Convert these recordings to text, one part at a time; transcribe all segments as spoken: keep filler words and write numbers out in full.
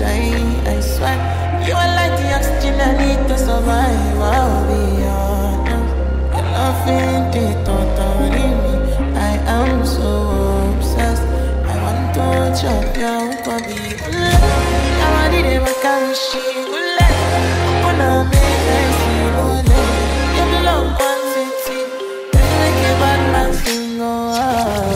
die, I swear. You are like the oxygen I need to survive. I'll be honest. Your love ain't it totally me. I am so obsessed. I want to chop your body. I'm a did ever carry shit. I'm gonna make I see one. You belong quantity. Let's make a bad man sing. Oh, ah.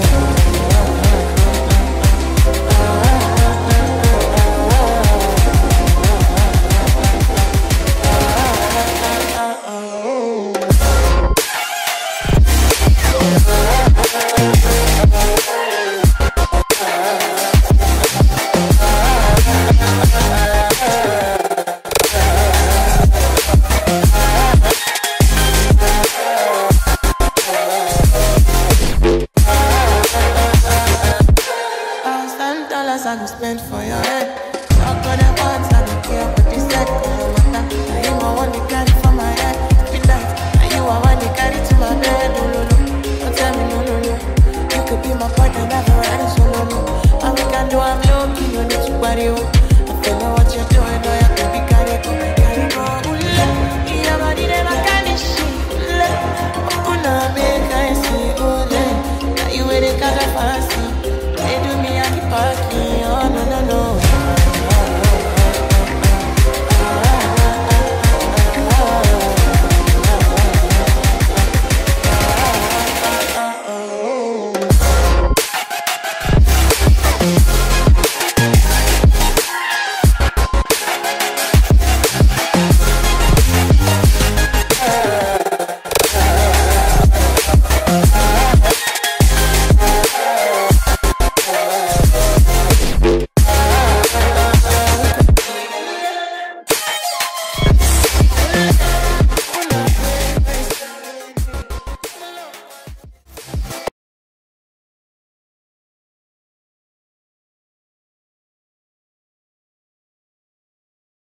I go spend for your head. Talk to the ones I don't care what you said. Cause no matter, now you are one they carry for my head. Be that, now you are one they carry to my bed. No, no, no, don't tell me no, no, no. You could be my partner, never ride solo, no. All we can do, I'm low key, you need to party, oh. I feel know what you're doing, oh, yeah, baby, carry go, carry go. Ooh, yeah, body never can this shit. Ooh, now make I see, oh, now you wear the color fancy. They do me, I keep parking.